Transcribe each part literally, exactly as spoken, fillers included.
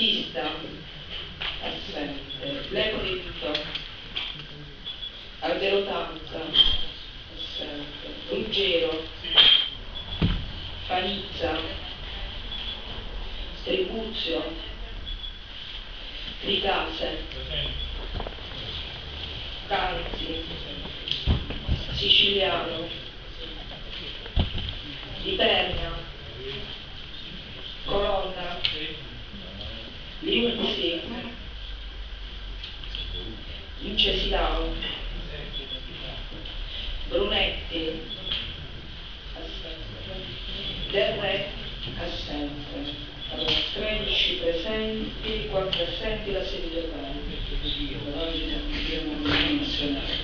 Battista, assente. Lepritto, Alberotanza, assente. Ruggero, Fanizza, Tribuzio, Tricase, Calzi, Siciliano, Di Perna, Colonna, Liuzzi, Incesilao, Brunetti, assente. Del Re, assente. Allora, tredici presenti, quattro assenti, la sede del Valle. Oggi abbiamo una nazionale.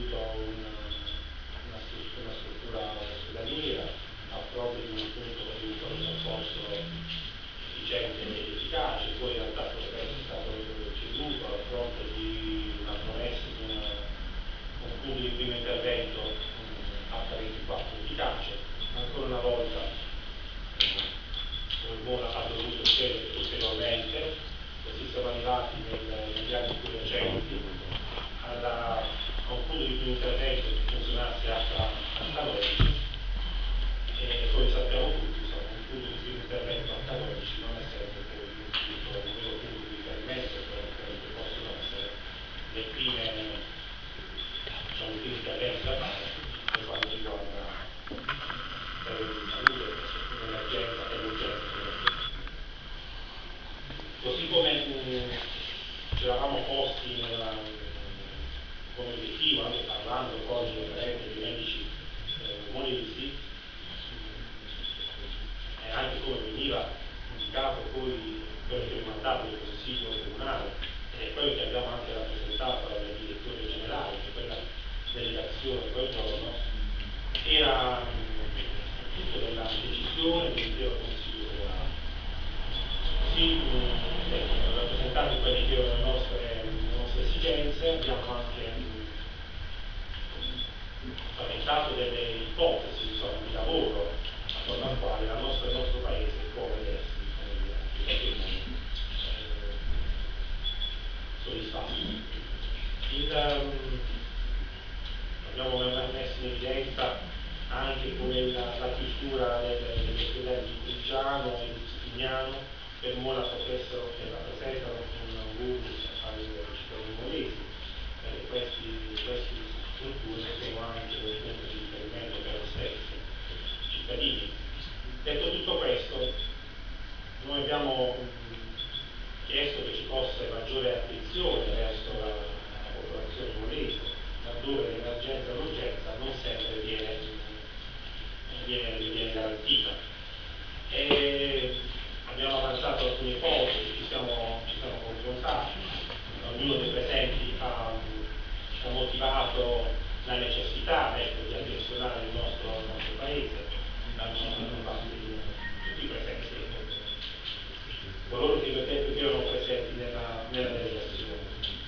Una struttura ospedaliera, a proprio di un punto parlando con i referenti dei medici eh, monesi, e anche come veniva indicato poi quello che è il mandato del Consiglio Comunale, e quello che abbiamo anche rappresentato al direttore generale di quella delegazione quel giorno, era tutto della decisione dell'intero Consiglio Comunale. Così, eh, rappresentando quelle che erano le nostre, le nostre esigenze, abbiamo anche paventato delle ipotesi insomma, di lavoro attorno al quale la nostra, il nostro paese può vedersi eh, soddisfatto. Il, um, abbiamo messo in evidenza anche come la, la chiusura degli ospedali di Cuggiano e di Spignano per Mola potessero che rappresentano un vulnus ai cittadini molesi, perché questi, queste strutture sono anche un punto di riferimento per lo stesso cittadini. Detto tutto questo, noi abbiamo chiesto che ci fosse maggiore attenzione verso la, la popolazione molese, laddove l'emergenza e l'urgenza non sempre viene, viene, viene garantita. E abbiamo avanzato alcune ipotesi, ci siamo, ci siamo confrontati, ognuno dei presenti ha, ha motivato la necessità ecco, di attenzionare il nostro, il nostro paese, hanno fatto tutti i presenti, coloro che che erano presenti nella, nella delegazione.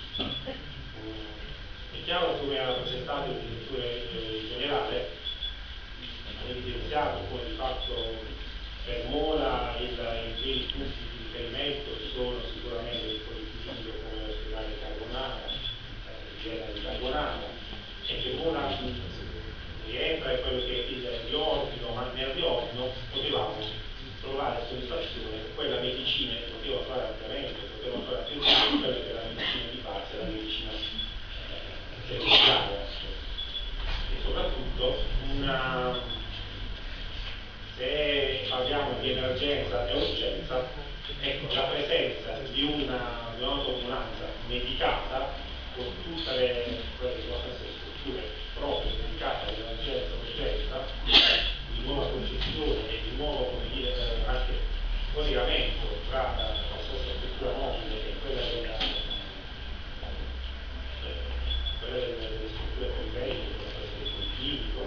È chiaro, come ha rappresentato il direttore eh, generale, ha evidenziato come di fatto per Mola il, i primi punti di riferimento sono sicuramente il politicino come l'ospedale Carbonara, eh, Gela di Carbonara, e che Mola rientra in quello che è il riordino, ma nel riordino potevamo trovare soddisfazione, quella medicina che poteva fare ampiamente, poteva fare attenzione a quella che è la medicina di base, la medicina eh, secondaria. E soprattutto una, se parliamo di emergenza e urgenza, ecco, la presenza di una, di un'autoambulanza medicata con tutte le, quelle che possono essere strutture proprio dedicate all'emergenza e urgenza, di nuova concezione e di nuovo, come dire, anche collegamento tra la stessa struttura mobile e quella della quella delle, delle strutture periferiche, che possono essere il clinico,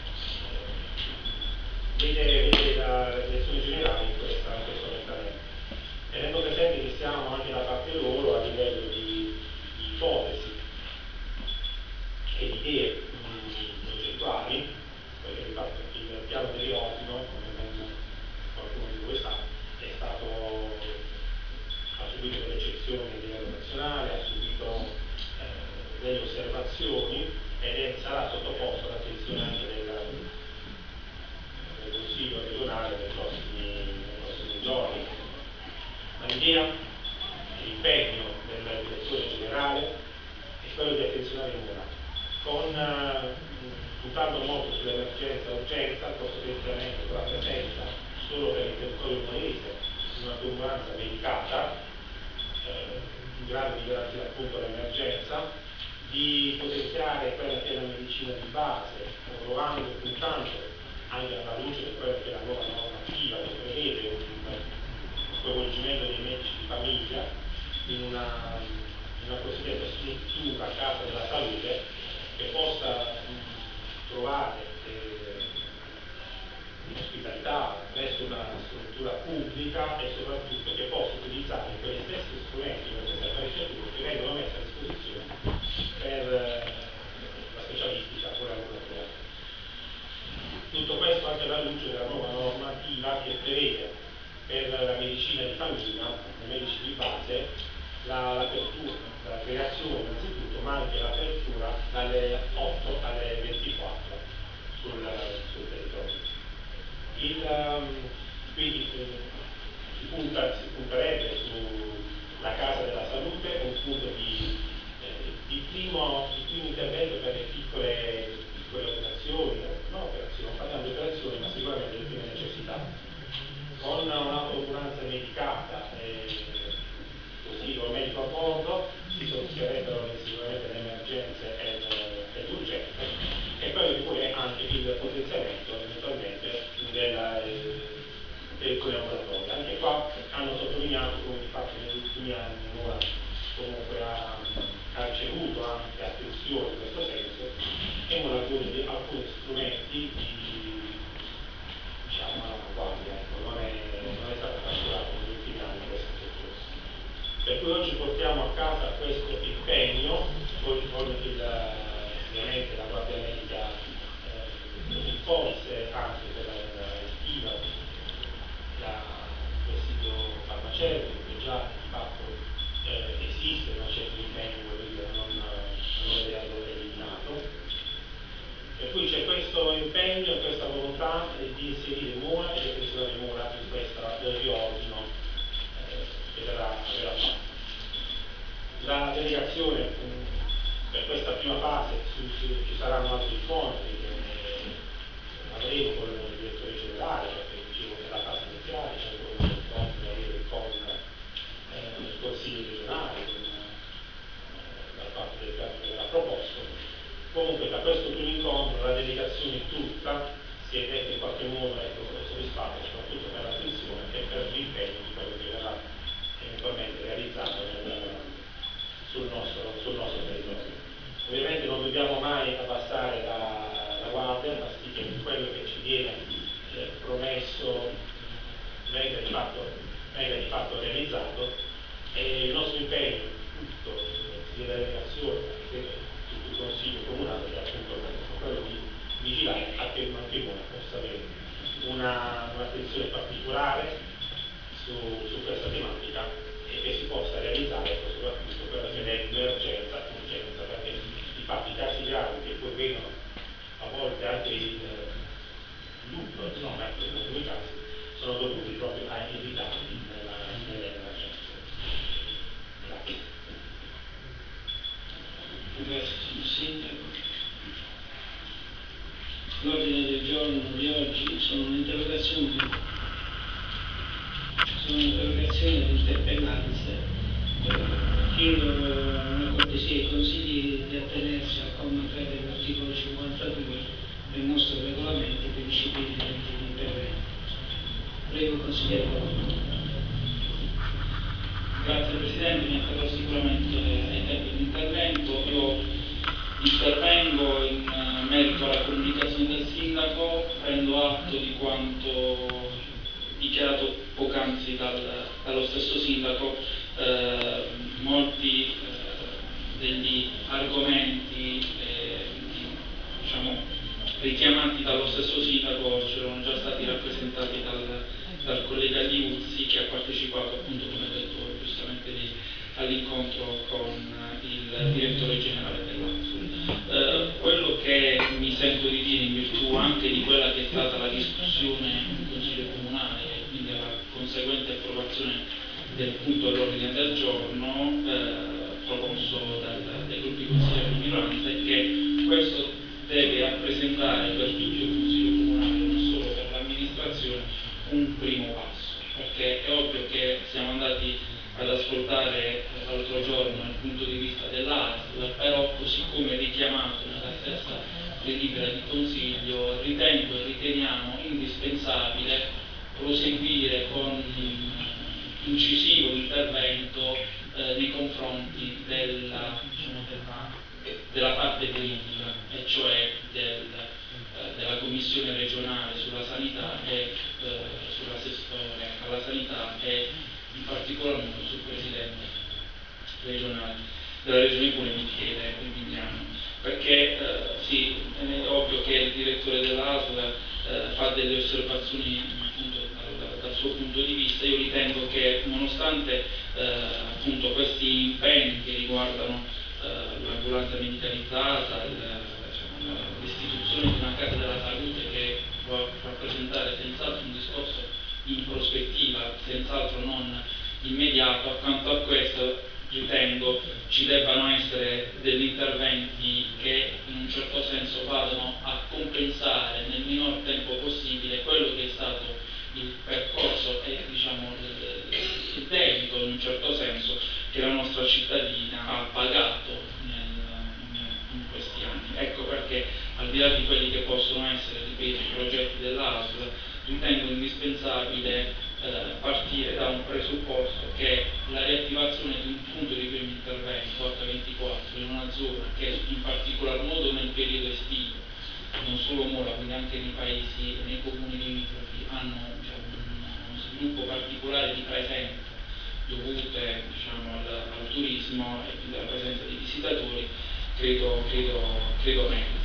vede, vede la direzione generale in questa, in questo orientamento. Tenendo presente che siamo anche da parte loro a livello di, di ipotesi e di idee progettuali, perché di fatto il piano di riordino, come qualcuno di voi sa, è stato, ha subito delle eccezioni a livello nazionale, ha subito eh, delle osservazioni ed è, sarà sottoposto all'attenzione anche del, del Consiglio regionale nei prossimi, nei prossimi giorni. Ma l'idea, l'impegno del direttore generale è quello di attenzionare il Mola, con uh, puntando molto sull'emergenza e urgenza, potenzialmente con la presenza solo per il territorio molese di una comunanza medicata eh, in grado di garantire appunto l'emergenza, di potenziare quella che è la medicina di base, provando e puntando anche alla luce di quella che è la nuova normativa che prevede un coinvolgimento dei medici di famiglia in una, in una cosiddetta struttura casa della salute che possa mh, trovare eh, ospitalità presso una struttura pubblica e soprattutto che possa utilizzare quegli stessi strumenti, quelle stesse apparecchiature che vengono messe a disposizione per eh, la specialistica o l'ambulatorio. Tutto questo anche alla luce della nuova normativa che prevede per la medicina di famiglia, i medici di base, la, l'apertura, la creazione innanzitutto, ma anche l'apertura dalle otto alle ventiquattro sul, sul territorio. Il, um, quindi eh, si, punta, si punterebbe sulla casa della salute, un punto di, eh, di, primo, di primo intervento per le piccole, piccole operazioni, non operazioni, non parliamo di operazioni, ma sicuramente di prime necessità. Con un'autoambulanza medicata e così con il medico a bordo si soluzionerebbero sicuramente le emergenze e, e l'urgenza. questo impegno e questa volontà di inserire Mura e l'estensione di Mura in questo riordino eh, che verrà, verrà fatto. La delegazione mh, per questa prima fase su, su, ci saranno altri incontri che eh, avremo con il direttore generale, perché dicevo che la fase iniziale c'è quello che incontri da avere con eh, il Consiglio regionale, con eh, la parte del piano che verrà proposto. Comunque da questo primo incontro la delegazione tutta si è detta in qualche modo ecco, soddisfatta soprattutto per l'attenzione e per l'impegno di quello che verrà eventualmente realizzato nel, sul, nostro, sul nostro territorio. Ovviamente non dobbiamo mai abbassare la, la guardia, ma sì che quello che ci viene eh, promesso venga di, fatto, venga di fatto realizzato e il nostro impegno tutto, sia la delegazione che tutto il Consiglio Comunale è appunto quello di vigilare affinché il matrimonio possa avere una, un'attenzione particolare su, su questa tematica e che si possa realizzare soprattutto quella che è l'emergenza, l'urgenza, perché di fatto i casi gravi che poi vengono a volte anche in lutto, insomma, in alcuni casi, sono dovuti proprio ai evitati nella, nell'emergenza. Grazie. Grazie, Sindaco. L'ordine del giorno di oggi sono un'interrogazione, sono un'interrogazione di interpellanze. Chiedo una cortesia ai consigli di attenersi al comma tre dell'articolo cinquantadue del nostro regolamento che disciplina i tempi di intervento. Prego, consigliere. Grazie Presidente, mi atterrò sicuramente ai tempi di intervento. Io intervengo in merito alla comunicazione del Sindaco, prendo atto di quanto dichiarato poc'anzi dal, dallo stesso Sindaco. Eh, molti eh, degli argomenti eh, diciamo, richiamati dallo stesso Sindaco c'erano già stati rappresentati dal, dal collega Liuzzi, che ha partecipato appunto, come detto giustamente lì, all'incontro con il direttore generale dell'A S U. Eh, quello che mi sento di dire in virtù anche di quella che è stata la discussione in Consiglio Comunale e quindi la conseguente approvazione del punto all'ordine del giorno eh, promosso dal, dai gruppi consiglieri di minoranza, è che questo deve rappresentare per tutto il Consiglio Comunale, non solo per l'amministrazione, un primo passo, perché è ovvio che siamo andati ad ascoltare eh, l'altro giorno il punto di vista dell'A S L, però così come richiamato nella stessa delibera di Consiglio, ritengo e riteniamo indispensabile proseguire con un incisivo intervento eh, nei confronti della, diciamo, della, della parte politica, e cioè del, eh, della Commissione regionale sulla sanità e eh, sull'assessore alla sanità e in particolar modo sul Presidente regionale della Regione Puglia, Michele Emiliano, perché eh, sì, è ovvio che il direttore dell'A S L eh, fa delle osservazioni appunto dal, dal suo punto di vista. Io ritengo che nonostante eh, appunto questi impegni che riguardano eh, l'ambulanza medicalizzata, il, diciamo, l'istituzione di una casa della salute che può rappresentare senz'altro un discorso in prospettiva, senz'altro non immediato, accanto a questo ritengo ci debbano essere degli interventi che in un certo senso vadano a compensare nel minor tempo possibile quello che è stato il percorso e diciamo il, il debito in un certo senso che la nostra cittadina ha pagato nel, in questi anni. Ecco perché al di là di quelli che possono essere, ripeto, i progetti dell'A S L, ritengo indispensabile eh, partire da un presupposto che la riattivazione di un punto di primo intervento acca ventiquattro in una zona che in particolar modo nel periodo estivo, non solo Mora, quindi anche nei paesi, nei comuni limitrofi, hanno diciamo, un, uno sviluppo particolare di presenza dovute diciamo, al, al turismo e quindi alla presenza di visitatori, credo, credo, credo meritino.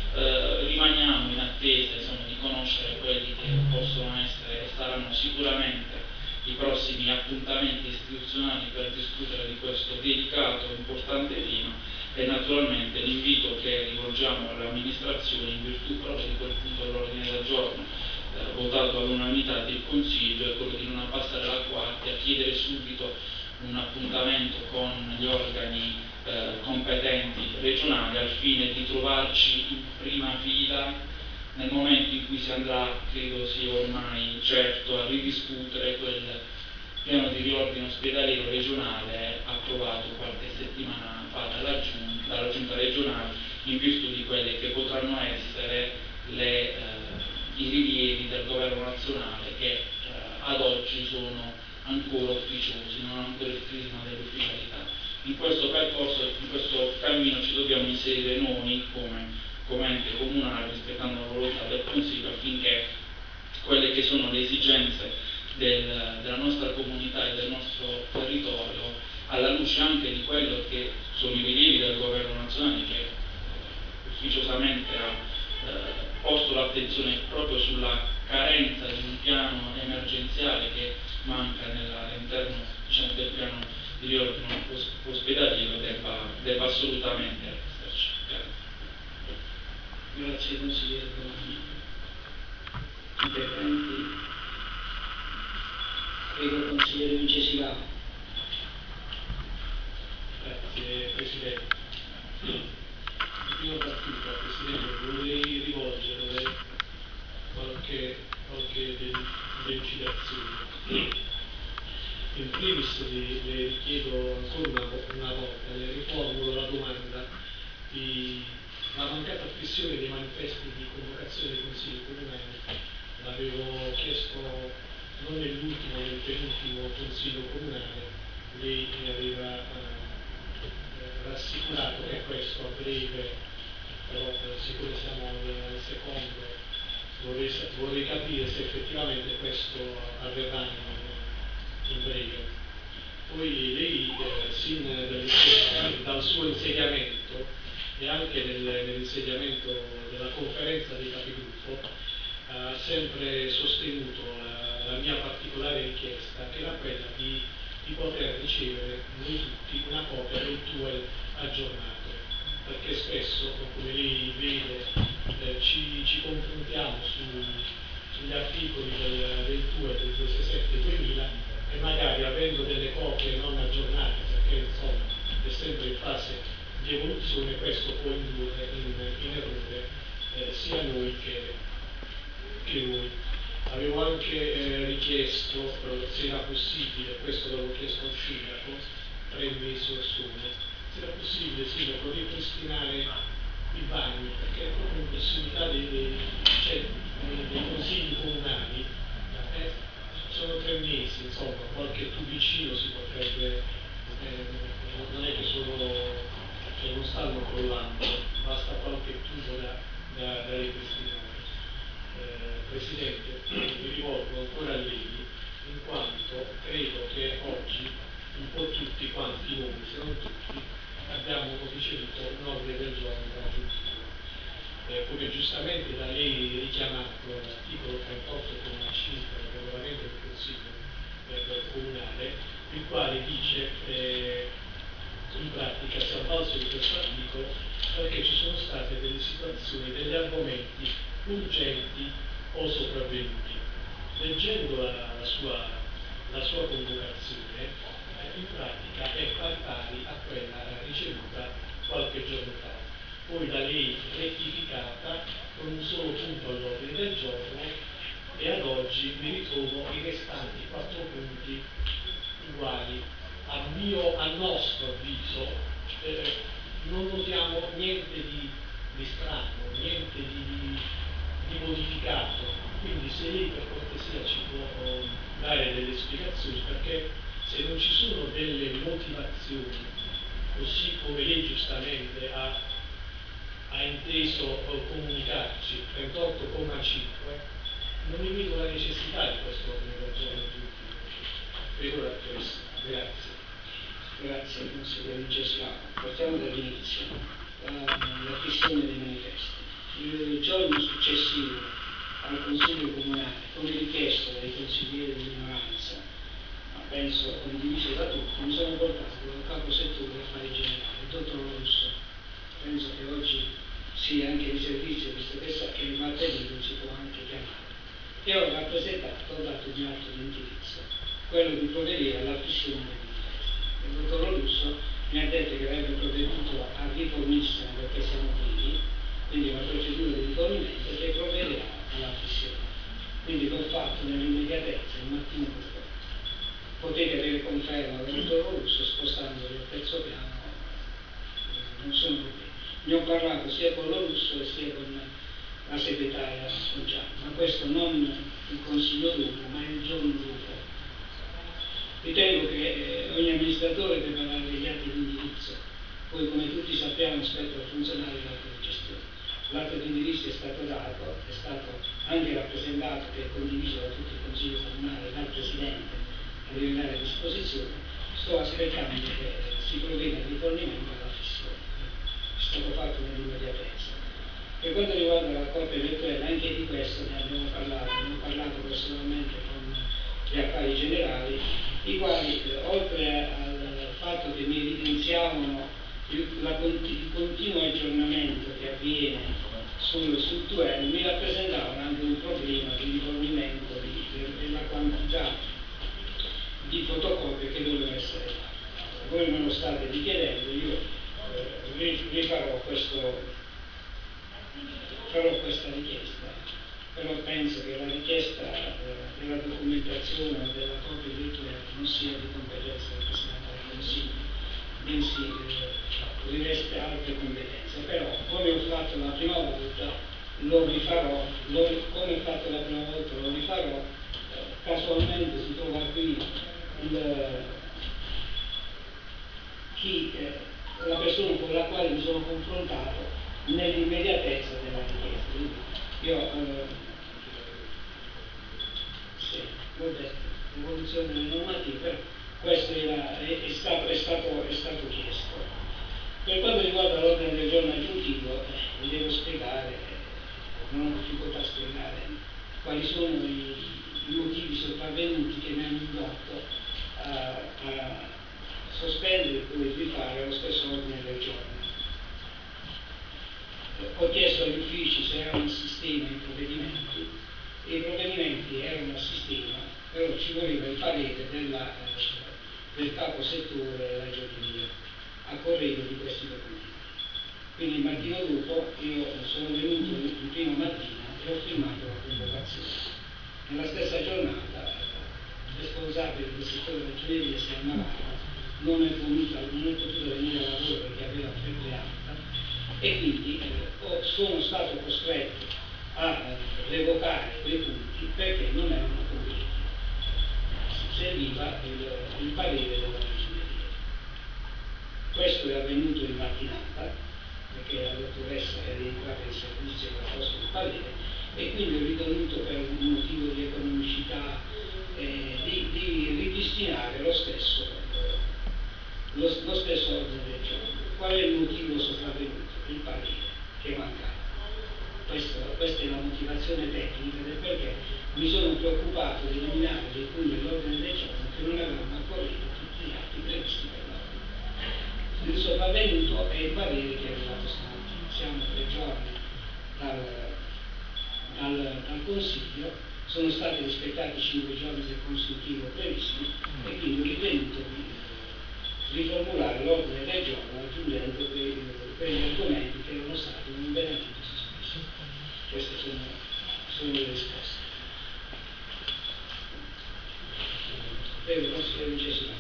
Eh, rimaniamo in attesa insomma, di conoscere quelli che possono essere e saranno sicuramente i prossimi appuntamenti istituzionali per discutere di questo delicato e importante tema, e naturalmente l'invito che rivolgo rivolgiamo alle amministrazioni in virtù proprio di quel punto dell'ordine del giorno eh, votato all'unanimità del Consiglio, è quello di non abbassare la guardia, chiedere subito un appuntamento con gli organi eh, competenti regionali al fine di trovarci in prima fila nel momento in cui si andrà, credo sia ormai certo, a ridiscutere quel piano di riordino ospedaliero regionale approvato qualche settimana fa dalla Giunta, dalla Giunta regionale in virtù di quelle che potranno essere le, eh, i rilievi del governo nazionale che eh, ad oggi sono ancora ufficiosi, non hanno ancora il crisma dell'ufficialità. In questo percorso, in questo cammino ci dobbiamo inserire noi come, come ente comunale, rispettando la volontà del Consiglio, affinché quelle che sono le esigenze del, della nostra comunità e del nostro territorio, alla luce anche di quello che sono i rilievi del governo nazionale che ufficiosamente ha eh, posto l'attenzione proprio sulla carenza di un piano emergenziale che manca nella, all'interno diciamo, del piano di riordino ospedaliero, debba, debba assolutamente esserci. Grazie. Grazie consigliere Domani. Interventi? Prego consigliere Vincesi Lava. Grazie Presidente. In prima battuta, Presidente, vorrei rivolgere qualche, qualche delucidazione. In primis le, le richiedo ancora una, una volta, le riformulo la domanda di la mancata pressione dei manifesti di convocazione dei consigli comunali. L'avevo chiesto non nell'ultimo, nel penultimo consiglio comunale, lei mi aveva eh, rassicurato che questo a breve, però eh, siccome siamo al, al secondo, vorrei, vorrei capire se effettivamente questo avverrà in, in breve. Poi lei, eh, sin dal, dal suo insediamento e anche nel, nell'insediamento della conferenza dei capigruppo, ha sempre sostenuto la, la mia particolare richiesta, che era quella di, di poter ricevere noi tutti una copia del T U E L aggiornato, perché spesso, come lei vede, eh, ci, ci confrontiamo su, sugli articoli del, del T U E L del sessantasette duemila e magari avendo delle copie non aggiornate, perché insomma è sempre in fase di evoluzione, questo può indurre in, in errore eh, sia noi che che voi. Avevo anche eh, richiesto, eh, se era possibile, questo l'avevo chiesto al sindaco tre mesi or sono, se era possibile, sindaco, ripristinare i bagni, perché proprio in prossimità dei, dei, cioè, dei, dei consigli comunali eh, sono tre mesi, insomma, qualche tubicino si potrebbe, eh, non è che sono, cioè non stanno crollando, basta qualche tubo da, da, da ripristinare. Eh, Presidente, mi rivolgo ancora a lei in quanto credo che oggi un po' tutti quanti noi, se non tutti, abbiamo ricevuto un ordine del giorno aggiuntivo. Eh, come giustamente da lei richiamato l'articolo trentotto comma cinque del regolamento del Consiglio eh, comunale, il quale dice eh, in pratica si è avvalso di questo articolo perché ci sono state delle situazioni, degli argomenti urgenti o sopravvenuti. Leggendo la, la, sua, la sua convocazione, eh, in pratica è pari a quella ricevuta qualche giorno fa, poi da lei rettificata con un solo punto all'ordine del giorno, e ad oggi mi ritrovo i restanti quattro punti uguali. A mio, a nostro avviso eh, non notiamo niente di, di strano, niente di di modificato, quindi se lei per cortesia ci può uh, dare delle spiegazioni, perché se non ci sono delle motivazioni, così come lei giustamente ha, ha inteso uh, comunicarci, trentotto comma cinque, non ne vedo la necessità di questo ordine del giorno aggiuntivo. Per ora questo. Grazie. Grazie consigliere Vincesi. Partiamo dall'inizio, la, la questione dei manifesti. Il giorno successivo al Consiglio Comunale, come richiesto dai consiglieri di minoranza, ma penso condiviso da tutti, mi sono portato dal capo settore affari generali, il dottor Russo. Penso che oggi sì, anche in servizio, visto che sa che il martedì non si può anche chiamare. E ho rappresentato, ho dato un atto di indirizzo, quello di provvedere all'affissione dell'impresa. Il dottor Russo mi ha detto che avrebbe provveduto a rifornissene perché siamo qui, quindi una procedura di rifornimento che provvederà all'affissione. Quindi l'ho fatto nell'immediatezza, il mattino questo. Potete avere conferma del dottor Russo spostandoli al terzo piano, non sono problemi. Ne ho parlato sia con lo Russo e sia con la segretaria Foggiano, ma questo non il consiglio dopo, ma il giorno dopo. Ritengo che eh, ogni amministratore debba dare degli atti di indirizzo, poi come tutti sappiamo spetta al funzionario l'atto di gestione. L'atto di indirizzo è stato dato, è stato anche rappresentato, che è condiviso da tutto il Consiglio Comunale e dal Presidente a livello di disposizione. Sto aspettando che si provveda al rifornimento alla fissione. È stato fatto nell'immediatezza. Per quanto riguarda la Corte elettorale, anche di questo ne abbiamo parlato, ne ho parlato personalmente con gli affari generali, i quali, eh, oltre al fatto che mi evidenziavano il, la, il continuo aggiornamento che avviene sul, sul T U E L, mi rappresentavano anche un problema di rifornimento di, de, della quantità di fotocopie che dovevano essere fatte. Voi me lo state richiedendo, io eh, rifarò questo. Farò questa richiesta, però penso che la richiesta eh, della documentazione o della copia virtuale non sia di competenza del Presidente del Consiglio, bensì eh, riveste altre competenze. Però, come ho fatto la prima volta, lo rifarò, lo, come ho fatto la prima volta, lo rifarò, eh, casualmente si trova qui il, chi, eh, la persona con la quale mi sono confrontato nell'immediatezza della richiesta. Quindi io eh, sì, l'ho detto, l'evoluzione delle normative, però questo era, è, è, stato, è, stato, è stato chiesto. Per quanto riguarda l'ordine del giorno aggiuntivo, eh, vi devo spiegare, non ho difficoltà a spiegare quali sono i, i motivi sopravvenuti che mi hanno indotto a, a sospendere e poi rifare lo stesso ordine del giorno. Ho chiesto agli uffici se erano in sistema i provvedimenti e i provvedimenti erano a sistema, però ci voleva il parere della, eh, del capo settore della Giornata a corredo di questi documenti. Quindi il mattino dopo io sono venuto il primo mattina e ho firmato la convocazione. Nella stessa giornata il responsabile del settore ragioneria si ammalava, non è voluta, non è potuto venire a lavoro perché aveva febbre alta, e quindi eh, sono stato costretto a eh, revocare quei punti perché non erano convinti. Serviva il, il parere della ragioneria. Questo è avvenuto in mattinata, perché la dottoressa è rientrata in servizio e aveva posto il parere, e quindi ho ritenuto per un motivo di economicità eh, di, di ripristinare lo stesso, eh, lo, lo stesso ordine del giorno. Qual è il motivo sopravvenuto? Il parere che mancava. Questo, questa è la motivazione tecnica del perché mi sono preoccupato di eliminare dei punti dell'ordine del giorno che non avevano accorrido tutti gli atti previsti per l'ordine. Il sopravvenuto è il parere che è arrivato stamattina. Siamo tre giorni dal, dal, dal Consiglio, sono stati rispettati cinque giorni del consultivo previsti e quindi ho ritenuto di riformulare l'ordine del giorno aggiungendo quegli argomenti che erano stati momentaneamente sospesi. Queste sono, sono le risposte. Prego, consigliere Vincesimo.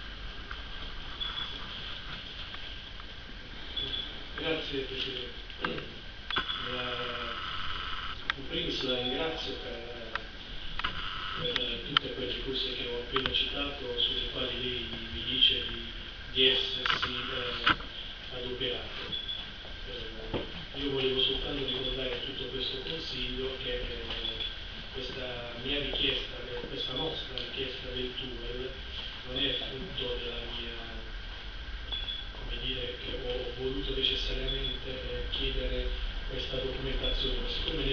Grazie Presidente. La, in primis la ringrazio per, per tutte quelle cose che ho appena citato, sulle quali lei mi dice di, di essersi eh, adoperato. Eh, io volevo soltanto ricordare a tutto questo Consiglio che eh, questa mia richiesta, questa nostra richiesta del T U E L non è frutto della mia, come dire, che ho voluto necessariamente eh, chiedere questa documentazione, siccome